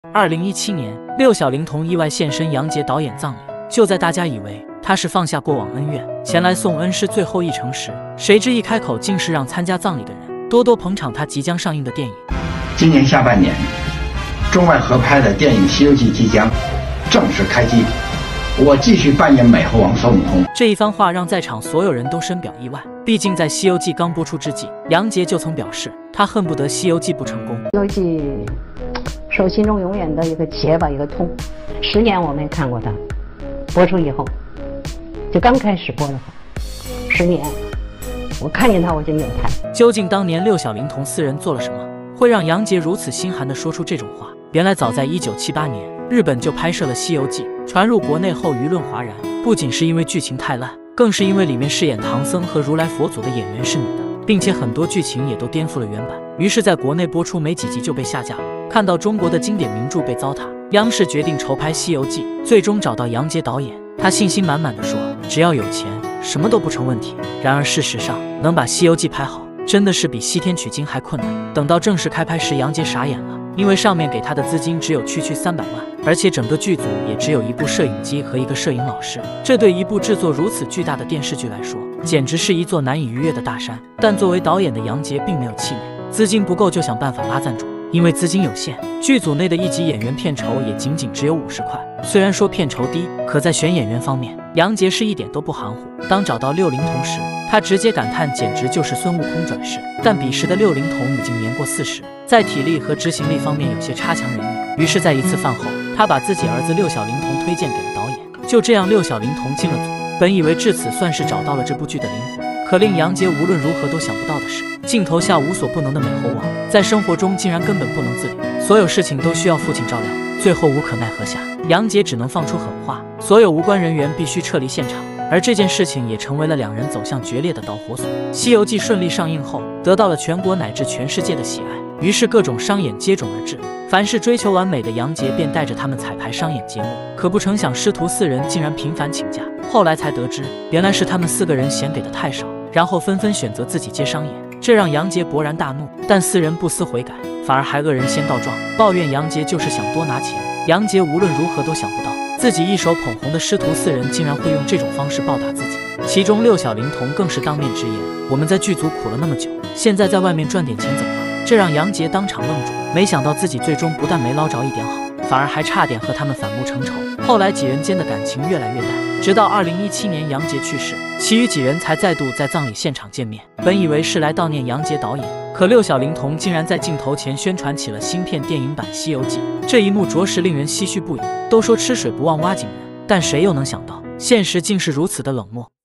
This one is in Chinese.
2017年，六小龄童意外现身杨洁导演葬礼。就在大家以为他是放下过往恩怨，前来送恩师最后一程时，谁知一开口竟是让参加葬礼的人多多捧场他即将上映的电影。 今年下半年，中外合拍的电影《西游记》即将正式开机，我继续扮演美猴王孙悟空。 这一番话让在场所有人都深表意外，毕竟在《西游记》刚播出之际，杨洁就曾表示他恨不得《西游记》不成功。 《西游记》是我心中永远的一个结吧，一个痛。10年我没看过它，播出以后，就刚开始播的话，10年，我看见它我就扭台。 究竟当年六小龄童4人做了什么，会让杨洁如此心寒地说出这种话？原来早在1978年，日本就拍摄了《西游记》，传入国内后舆论哗然，不仅是因为剧情太烂，更是因为里面饰演唐僧和如来佛祖的演员是女的，并且很多剧情也都颠覆了原版。于是，在国内播出没几集就被下架了。看到中国的经典名著被糟蹋，央视决定筹拍《西游记》，最终找到杨洁导演。他信心满满地说：“只要有钱，什么都不成问题。”然而事实上，能把《西游记》拍好，真的是比西天取经还困难。等到正式开拍时，杨洁傻眼了，因为上面给他的资金只有区300万，而且整个剧组也只有一部摄影机和一个摄影老师。这对一部制作如此巨大的电视剧来说，简直是一座难以逾越的大山。但作为导演的杨洁并没有气馁，资金不够就想办法拉赞助。因为资金有限，剧组内的1集演员片酬也仅仅只有50块。虽然说片酬低，可在选演员方面，杨洁是一点都不含糊。当找到六龄童时，他直接感叹简直就是孙悟空转世。但彼时的六龄童已经年过40，在体力和执行力方面有些差强人意。于是，在一次饭后，他把自己儿子六小龄童推荐给了导演。就这样，六小龄童进了组。本以为至此算是找到了这部剧的灵魂，可令杨洁无论如何都想不到的是，镜头下无所不能的美猴王，在生活中竟然根本不能自理，所有事情都需要父亲照料。最后无可奈何下，杨洁只能放出狠话，所有无关人员必须撤离现场。而这件事情也成为了两人走向决裂的导火索。《西游记》顺利上映后，得到了全国乃至全世界的喜爱，于是各种商演接踵而至。凡是追求完美的杨洁便带着他们彩排商演节目，可不成想师徒4人竟然频繁请假。后来才得知，原来是他们4个人嫌给的太少，然后纷纷选择自己接商演，这让杨洁勃然大怒。但4人不思悔改，反而还恶人先告状，抱怨杨洁就是想多拿钱。杨洁无论如何都想不到，自己一手捧红的师徒4人竟然会用这种方式报答自己。其中六小龄童更是当面直言：“我们在剧组苦了那么久，现在在外面赚点钱怎么了？”这让杨洁当场愣住，没想到自己最终不但没捞着一点好，反而还差点和他们反目成仇。后来几人间的感情越来越淡，直到2017年杨洁去世，其余几人才再度在葬礼现场见面。本以为是来悼念杨洁导演，可六小龄童竟然在镜头前宣传起了新片电影版《西游记》，这一幕着实令人唏嘘不已。都说吃水不忘挖井人，但谁又能想到，现实竟是如此的冷漠。